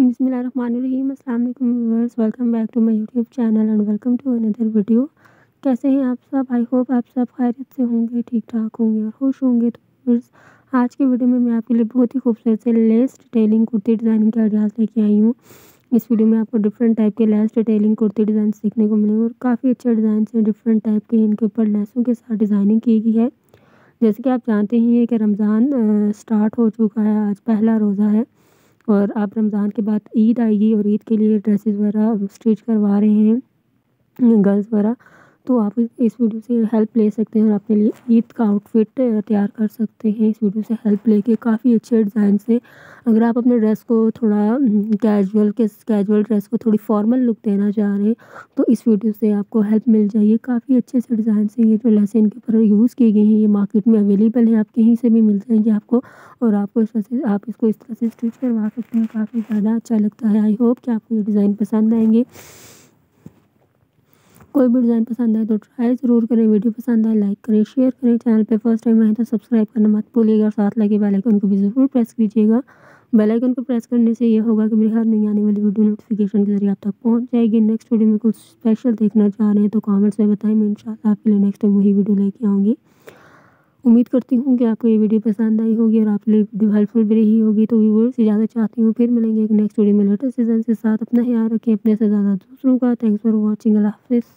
बिस्मिल्लाहिर्रहमानिर्रहीम। अस्सलाम वालेकुम viewers, welcome back to my YouTube channel and welcome to another video. कैसे हैं आप सब? आई होप आप सब खैरियत से होंगे, ठीक-ठाक होंगे और खुश होंगे। तो व्यूअर्स, आज की वीडियो में मैं आपके लिए बहुत ही खूबसूरत से लेस डिटेलिंग कुर्ती डिज़ाइनिंग के आइडियाज़ लेके आई हूँ। इस वीडियो में आपको डिफरेंट टाइप के लेस डिटेलिंग कुर्ती डिज़ाइन सीखने को मिलेंगे और काफ़ी अच्छे डिज़ाइन हैं। डिफरेंट टाइप के इनके ऊपर लेसों के साथ डिज़ाइनिंग की गई है। जैसे कि आप जानते ही हैं कि रमज़ान स्टार्ट हो चुका है, आज पहला रोज़ा है और अब रमज़ान के बाद ईद आएगी और ईद के लिए ड्रेसेस वगैरह स्टिच करवा रहे हैं गर्ल्स वगैरह। तो आप इस वीडियो से हेल्प ले सकते हैं और अपने लिए ईद का आउटफिट तैयार कर सकते हैं इस वीडियो से हेल्प लेके। काफ़ी अच्छे डिज़ाइन से अगर आप अपने ड्रेस को थोड़ा कैजुअल ड्रेस को थोड़ी फॉर्मल लुक देना चाह रहे हैं तो इस वीडियो से आपको हेल्प मिल जाएगी। काफ़ी अच्छे से डिज़ाइन से ये जो लेस इनके ऊपर यूज़ की गई हैं ये मार्केट में अवेलेबल है, आप कहीं से भी मिल जाएंगे आपको और आपको इस तरह से आप इसको इस तरह से स्टिच करवा सकते हैं। काफ़ी ज़्यादा अच्छा लगता है। आई होप कि आपको ये डिज़ाइन पसंद आएंगे। कोई भी डिज़ाइन पसंद आए तो ट्राई ज़रूर करें। वीडियो पसंद आए लाइक करें, शेयर करें। चैनल पे फर्स्ट टाइम आए तो सब्सक्राइब करना मत भूलिएगा और साथ लगे बेल आइकन को भी ज़रूर प्रेस कीजिएगा। बेल आइकन को प्रेस करने से ये होगा कि मेरी हर नई आने वाली वीडियो नोटिफिकेशन के ज़रिए आप तक पहुंच जाएगी। नेक्स्ट वीडियो में कुछ स्पेशल देखना चाह रहे हैं तो कमेंट्स में बताएं, मैं इंशाल्लाह आपके लिए नेक्स्ट टाइम वही वीडियो लेके आऊँगी। उम्मीद करती हूँ कि आपको ये वीडियो पसंद आई होगी और आपके लिए वीडियो हेल्पफुल भी रही होगी। तो व्यूअर्स, इजाज़त चाहती हूँ, फिर मिलेंगे एक नेक्स्ट वीडियो में लेटेस्ट डिज़ाइन के साथ। अपना ख्याल रखें, अपने से ज़्यादा दूसरों का। Thanks for watching. अल्लाह हाफ़िज़।